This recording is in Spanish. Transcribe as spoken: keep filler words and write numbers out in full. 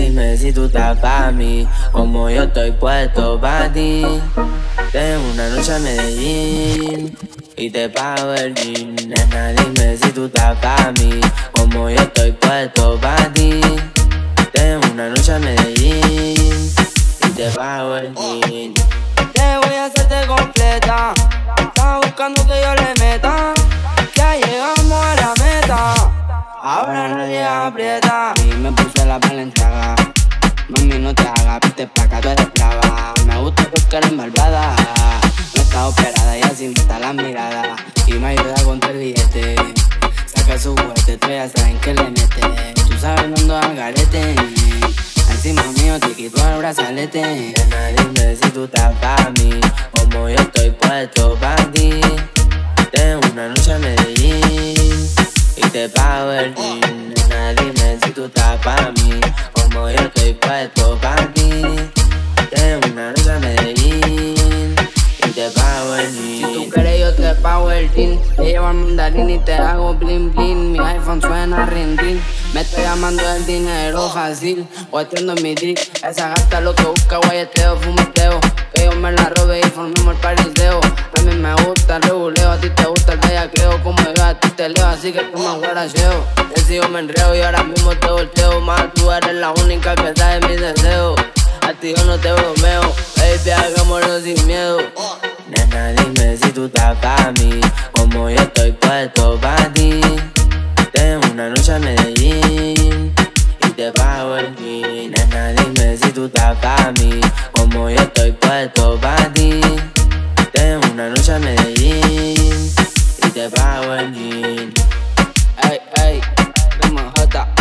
dime si tú estás pa' mí, como yo estoy puesto pa' ti. Tengo una noche a Medellín y te pago el jean. Nena, dime si tú estás pa' mí, como yo estoy puesto pa' ti. Tengo una noche a Medellín y te pago el jean. Te voy a hacerte completa. Estás buscando que yo le meta. Ya llegamos a la meta. Ahora nadie aprieta. Y me puse la Balenciaga. Mami, no te hagas, viste pa' acá, tú eres brava. Me gusta porque eres malvada. No está operada y así me está la mirada. Y me ayuda contra el billete. Saca su juguete, tú ya saben que le mete. Tú sabes dónde al garete. Encima mío te quito el brazalete. Nena, dime si tú estás pa' mí, como yo estoy puesto pa' ti. Tengo una noche a Medellín y te pago el jean. Nena, dime si tú estás pa' mí, como yo estoy puesto pa' ti. Tengo una noche a Medellín y te pago el jean. Si tú quieres yo te pago el jean. Te llevo al mandarín y te hago blin blin. Mi iPhone suena ring ring. Me está llamando el dinero fácil, guateando mi dick. Esa gata lo que busca, guayeteo, fumeteo. Que yo me la robe y formemos el pariseo. A mí me gusta el reguleo, a ti te gusta el bellaqueo. Como yo a ti te leo, así que tú me guaracheo. He sido me enreo y ahora mismo te volteo. Más tú eres la única que sabe mis deseos. A ti yo no te bromeo, baby, hagámoslo sin miedo. Nena, dime si tú estás pa' mí, como yo estoy puesto pa' ti. Tengo una noche a Medellín y te pago el jean. Nena, dime si tú estás pa' mí, como yo estoy puesto pa' ti. Tengo una noche a Medellín y te pago el jean. Ey, ey, M J.